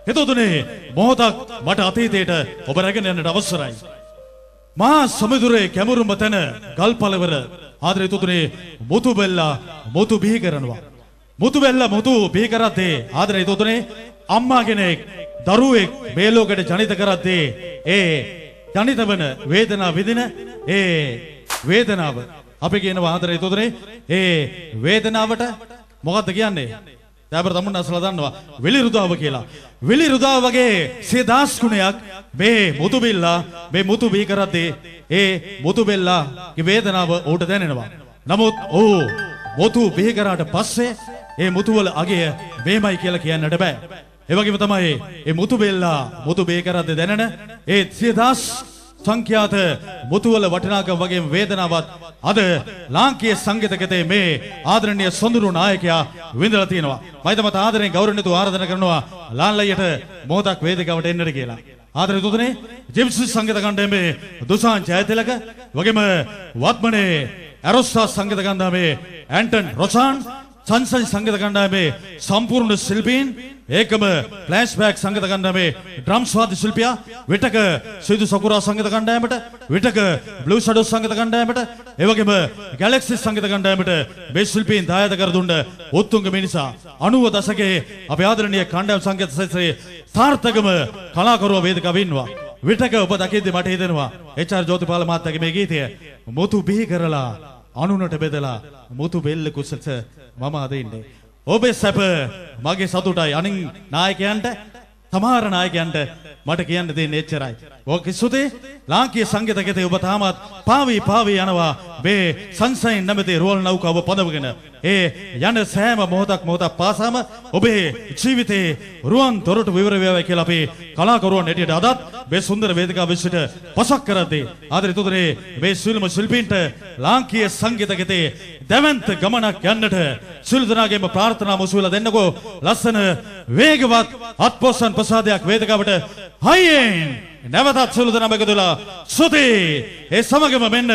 හිතවතුනේ මොහොතක් මට අතීතයට ඔබ රැගෙන යන්නට අවසරයි. මහා සමුදුරේ කැමුරුම තැන ගල්පලවර ආදරේ හිතවතුනේ මුතුබෙල්ලා මුතු බිහි කරනවා. මුතුබෙල්ලා මුතු බිහි කරද්දී ආදරේ හිතවතුනේ අම්මා කෙනෙක් දරුවෙක් මේ ලෝකෙට ජනිත කරද්දී ඒ ජනිත වන වේදනාව විඳින ඒ වේදනාව අපි කියනවා ආදරේ හිතවතුනේ ඒ වේදනාවට මොකක්ද කියන්නේ? දැන් තමුන් අසලා දන්නවා විලිරුදාව කියලා. විලිරුදාව වගේ 10000 ගුණයක් මේ මුතුබෙල්ලා මේ මුතු බිහි කරද්දී ඒ මුතුබෙල්ලාගේ වේදනාව ඌට දැනෙනවා. නමුත් ඌ මුතු බිහි කරාට පස්සේ ඒ මුතුවල අගය මේමයි කියලා කියන්නට බෑ. ඒ වගේම තමයි මේ මුතුබෙල්ලා මුතු බිහි කරද්දී දැනෙන ඒ 10000 සංඛ්‍යාත මුතුවල වටිනාකම වගේ වේදනාවත් අද ලාංකීය සංගීතකතේ මේ ආදරණීය සොඳුරු නායකයා විඳලා තියෙනවා. මම තමත් ආදරෙන් ගෞරවණීයව ආරාධනා කරනවා ලාල්ලයියට මොහොතක් වේදිකාවට එන්නට කියලා. ආදරේ තුතුනේ ජිප්සි සංගීත කණ්ඩායමේ දුසාන් ජයතිලක වගේම වත්මනේ ඇරොස්සා සංගීත කණ්ඩායමේ ඇන්ටන් රොසාන් සංසයි සංගීත කණ්ඩායමේ සම්පූර්ණ ශිල්පීන් ඒකම ෆ්ලෑෂ්බැක් සංගීත කණ්ඩායමේ ඩ්‍රම්ස් වාද්‍ය ශිල්පියා විටක සිදු සකුරා සංගීත කණ්ඩායමට විටක බ්ලූ ෂැඩෝ සංගීත කණ්ඩායමට ඒ වගේම ගැලැක්සි සංගීත කණ්ඩායමට මේ ශිල්පීන් දායද කර දුන්න උත්තුංග මිනිසා 90 දශකයේ අපේ ආදරණීය කණ්ඩායම් සංගීත ශාස්ත්‍රයේ සාර්ථකම කලාකරුවා වේදිකාවේ ඉන්නවා. විටක ඔබ දකිද්දි මට හිතෙනවා එච්.ආර්. ජෝතිපාල මහත්තයාගේ මේ ගීතය මුතු බිහි කරලා අනුනට බෙදලා මුතු බෙල්ල කුසලස මම අද ඉන්නේ. ඔබේ සැප මගේ සතුටයි. අනින් නායකයන්ට සමහර නායකයන්ට මට කියන්න දෙන්නේ එච්චරයි. ඔක සුතේ ලාංකීය සංගීතකයේ ඔබ තාමත් පාවි යනවා මේ සන්සයින් නැමැති රෝල් නෞකාව පදවගෙන. ඒ යන සෑම මොහොතක් පාසාම ඔබේ ජීවිතේ රුවන් දොරටු විවර වේවයි කියලා අපි කලාකරුවන් හැටියට අදත් මේ සුන්දර වේදිකාව විශ්වට පසක් කරද්දී ආදරේ තුතරේ මේ සිල්ම ශිල්පීන්ට ලාංකීය සංගීතකයේ දැවැන්ත ගමනක් යන්නට සියලු දෙනාගේම ප්‍රාර්ථනා මුසුවලා දෙන්නකෝ. ලස්සන වේගවත් අත්පොසන් ප්‍රසාදයක් වේදිකාවට හයියෙන් නැවතත් සියලු දෙනාම එකතුලා සුතේ ඒ සමගම මෙන්න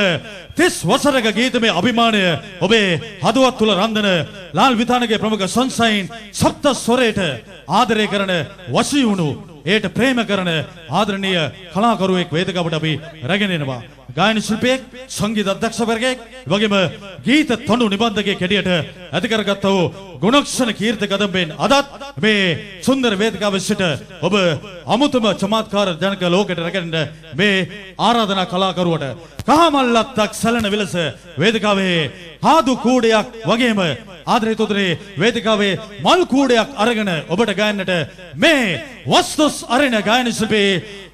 30 වසරක ගීතමය අභිමානය ඔබේ හදවත් තුල රඳන ලාල් විතානගේ ප්‍රමුඛ සන්සයින් සප්ත ස්වරයට ආදරය කරන වශී වුණු ඒට ප්‍රේම කරන ආදරණීය කලාකරුවෙක් වේදිකාවට අපි රැගෙන එනවා. ගායන ශිල්පියෙක්, සංගීත අධ්‍යක්ෂකවරයෙක්, වගේම ගීත තනු නිබන්ධකයෙක් හැටියට ඇති කරගත්ත වූ ගුණක්ෂණ කීර්ති කදම්බෙන් අදත් මේ සුන්දර වේදිකාවේ සිට ඔබ අමුතුම චමත්කාර ජනක ලෝකයට රැගෙන මේ ආරාධනා කලාකරුවට කහමල්ලත්තක් සැලෙන විලස වේදිකාවේ හාදු කූඩයක් වගේම ආදරේ තුතරේ වේදිකාවේ මල් කූඩයක් අරගෙන ඔබට ගායන්නට මේ වස්තුස් අරණ ගායන ශිල්පී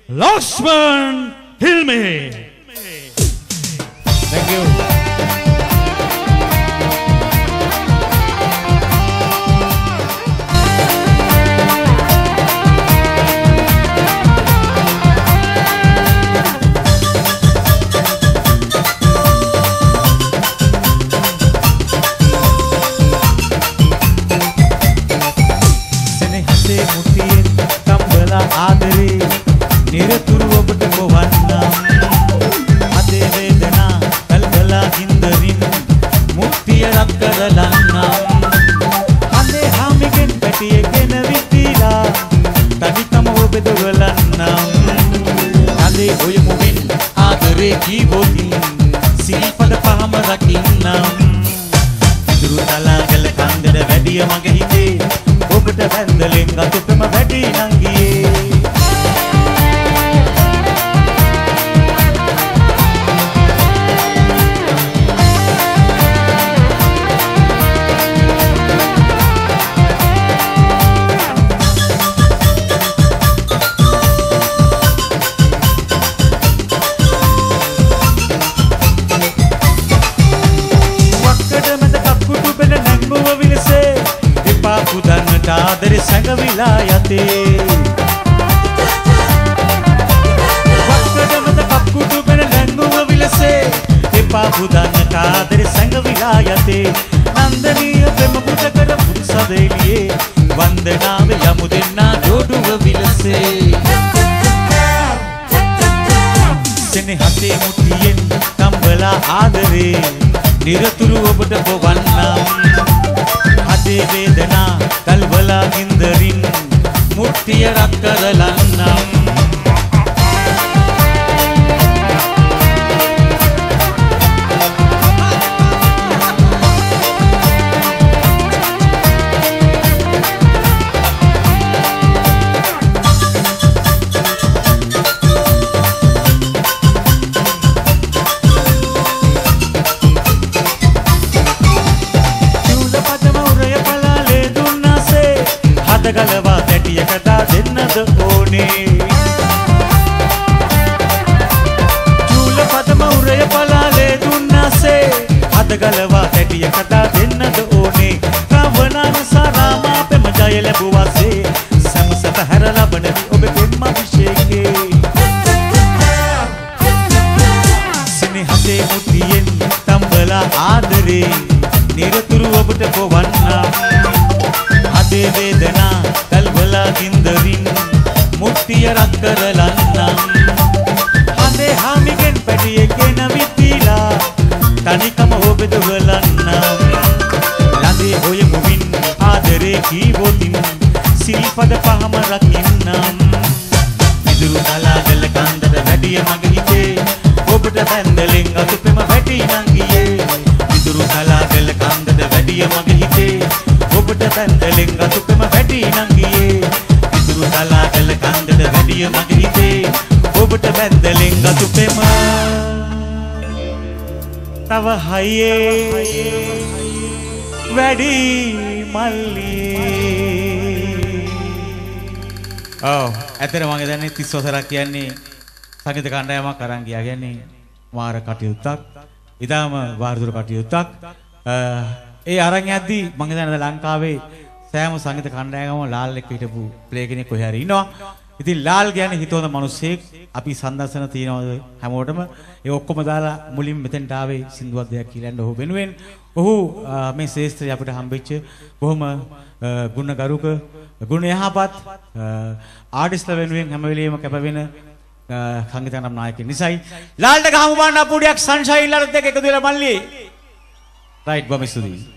Lakshman හිල්මේ. Thank you. Senehate mutiyen kambala aadare niraturuව ඔබට ගොවන්නම් අදේ වේදනා කල්කලා හින්දරින් මුක්තිය රත් කරලන්නම් අනේ හාමිගෙන් පැටියගෙන විතිලා තනිකම ඔබ බෙදවලන්නම් අදේ ඔය මුවින් ආදරේ කීවොතින් සිල්පද පහම රකින්නම් ඉතුරු තලාගල කන්දර වැඩිය මගේ හිතේ ඔබට වැන්දලෙන් අතුපෙම වැඩි නංගියේ ආදරේ සංගවිලා යතේ වක්කඩමද කප්කුඩු බෙන නැංගුව විලසේ එපා පුදන්නට ආදරේ සංගවිලා යතේ නන්දනීය ප්‍රේම පුත කර පුසදෙලියේ වන්දනාවේ යමු දෙන්නා ජෝඩුව විලසේ සෙනෙහසේ මුටියෙන් කම්බලා ආදරේ නිරතුරු ඔබට ගොවන්නම් අදේ වේදනා කල්වලා හින්දරින් මුට්ටිය රක් කරලන්නම් ගලවා දැටියකදා දෙන්නද ඕනේ චූල පදම උරය පලාලේ දුන්නාසේ අද ගලවා දැටියකදා දෙන්නද ඕනේ රවණාන සාරාමා පෙම ජය ලැබුවාසේ සමසත හැර ලබන ඔබ පෙම් අභිෂේකේ සිනහසේ මුතියෙන් තම්බලා ආදරේ නිරතුරු ඔබට පොවන්නම් අදේ වේදනා කල්වලා ගින්දරින් මුට්ටිය රක් කරලන්නම් අදේ හාමිගෙන් පැටියෙක්ගෙන විත්තිලා තනිකම ඔබ දුවලන්නම් ලඳේ ඔය මුවින් ආදරේ කීවොතින් සිල්පද පහම රකින්නම් විදුරු කලාගල කන්දට වැඩිය මගේ හිතේ ඔබට බැන්දලෙන් අතුපෙම වැටි නංගියේ විදුරු කලාගල කන්දට වැඩිය මගේ හිතේ ඔබට බැන්දලෙන් අතුපෙම වැටි නංගියේ විදුරු කලාගල කන්දට වැඩිය මගේ හිතේ ඔබට බැන්දලෙන් අතුපෙම තව හයියේ වැඩි මල්ලියේ ඇතර මගේ දන්නේ 30 වසරක් කියන්නේ සංගීත කණ්ඩායමක් අරන් ගියා කියන්නේ මාර කටයුත්තක්. ඊටාම වාරදුර කටයුත්තක්. ඒ අරන් යද්දි මම හිතන්නේ ලංකාවේ සෑම සංගීත කණ්ඩායමම ලාල් එක්ක හිටපු ප්ලේ කෙනෙක් කොහේ හරි ඉන්නවා. ඉතින් ලාල් කියන්නේ හිතවන මිනිස්සෙක්. අපි සම්දර්ශන තියනවා හැමෝටම. ඒ ඔක්කොම දාලා මුලින් මෙතෙන්ට ආවේ සින්දුවක් දෙයක් කියලා ඔහු වෙනුවෙන්. ඔහු මේ ශ්‍රේෂ්ඨය අපිට හම්බෙච්ච බොහොම ගුණගරුක ගුණ යහපත් ආටිස්ට්ලා වෙනුවෙන් හැම වෙලෙම කැපවෙන සංගීතනම් නායකයෙක් නිසායි ලාල්ට ගහමු බාන්න අපුඩියක් සන්ෂයින් ලරත් දෙක එකතු වෙලා මල්ලි රයිට් බොම ස්තුතියි